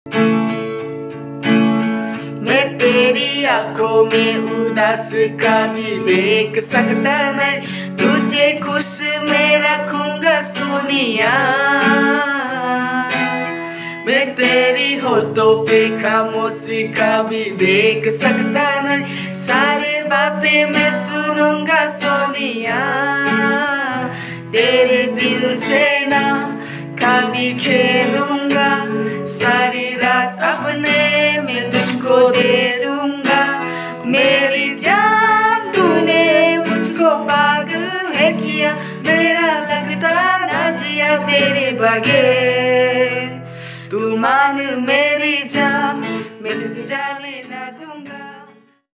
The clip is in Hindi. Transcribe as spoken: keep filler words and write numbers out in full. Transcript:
मैं तेरी आंखों में उदास कभी देख सकता नहीं, तुझे खुश मैं रखूंगा सोनिया। मैं तेरी होठों पे खामोशी कभी देख सकता नहीं, सारे बातें मैं सुनूंगा सोनिया। तेरे दिल से ना कभी खेलूंगा, सारी रात सपने मैं तुझको दे दूंगा। मेरी जान तूने मुझको पागल है किया, मेरा लगता ना जिया तेरे बगैर। तू मान मेरी जान, मैं तुझे जाने ना